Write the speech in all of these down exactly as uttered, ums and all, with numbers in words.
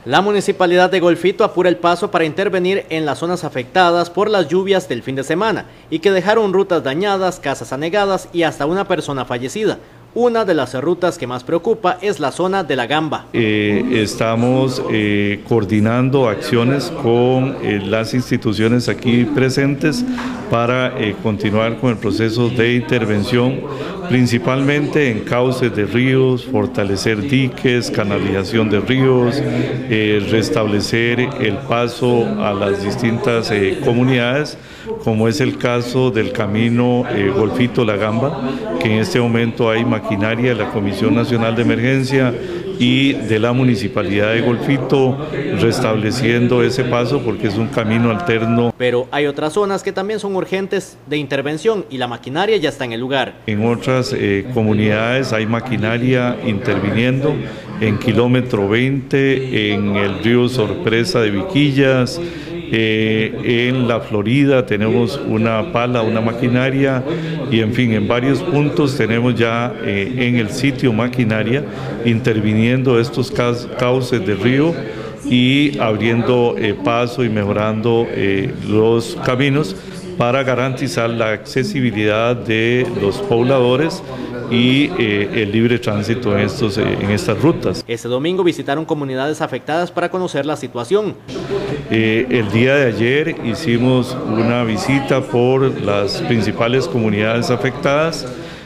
La municipalidad de Golfito apura el paso para intervenir en las zonas afectadas por las lluvias del fin de semana y que dejaron rutas dañadas, casas anegadas y hasta una persona fallecida. Una de las rutas que más preocupa es la zona de La Gamba. Eh, estamos eh, coordinando acciones con eh, las instituciones aquí presentes para eh, continuar con el proceso de intervención, principalmente en cauces de ríos, fortalecer diques, canalización de ríos, eh, restablecer el paso a las distintas eh, comunidades, como es el caso del camino eh, Golfito-La Gamba, que en este momento hay maquinaria de la Comisión Nacional de Emergencia y de la Municipalidad de Golfito restableciendo ese paso porque es un camino alterno. Pero hay otras zonas que también son urgentes de intervención y la maquinaria ya está en el lugar. En otras eh, comunidades hay maquinaria interviniendo en kilómetro veinte, en el río Sorpresa de Viquillas. Eh, en la Florida tenemos una pala, una maquinaria y en fin, en varios puntos tenemos ya eh, en el sitio maquinaria interviniendo estos cauces de río y abriendo eh, paso y mejorando eh, los caminos para garantizar la accesibilidad de los pobladores y eh, el libre tránsito en, estos, eh, en estas rutas. Este domingo visitaron comunidades afectadas para conocer la situación. Eh, el día de ayer hicimos una visita por las principales comunidades afectadas.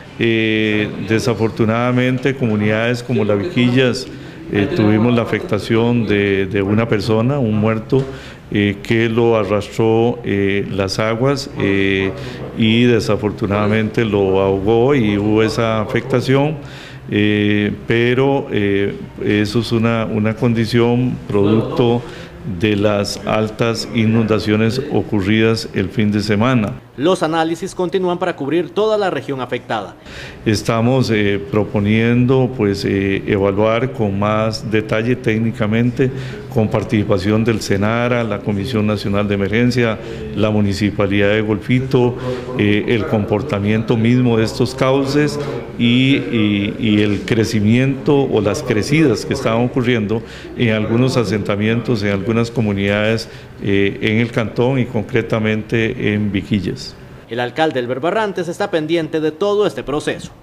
Eh, desafortunadamente, comunidades como La Viquillas, eh, tuvimos la afectación de, de una persona, un muerto, Eh, que lo arrastró eh, las aguas eh, y desafortunadamente lo ahogó y hubo esa afectación, eh, pero eh, eso es una, una condición producto de las altas inundaciones ocurridas el fin de semana. Los análisis continúan para cubrir toda la región afectada. Estamos eh, proponiendo pues, eh, evaluar con más detalle técnicamente, con participación del SENARA, la Comisión Nacional de Emergencia, la Municipalidad de Golfito, eh, el comportamiento mismo de estos cauces y, y, y el crecimiento o las crecidas que estaban ocurriendo en algunos asentamientos, en algunas comunidades eh, en el cantón y concretamente en Viquillas. El alcalde Elber Barrantes está pendiente de todo este proceso.